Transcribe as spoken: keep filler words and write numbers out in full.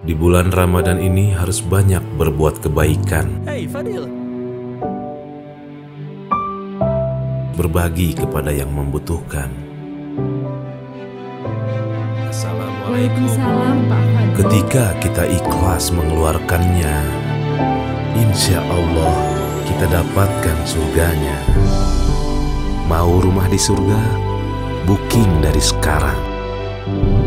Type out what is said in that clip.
Di bulan Ramadan ini harus banyak berbuat kebaikan. Hey, Fadil. Berbagi kepada yang membutuhkan. Waalaikumsalam, Pak Fadil. Ketika kita ikhlas mengeluarkannya, insya Allah kita dapatkan surganya. Mau rumah di surga? Booking dari sekarang.